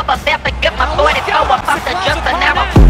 Bubba Beth, get my 44 up off the just an arrow.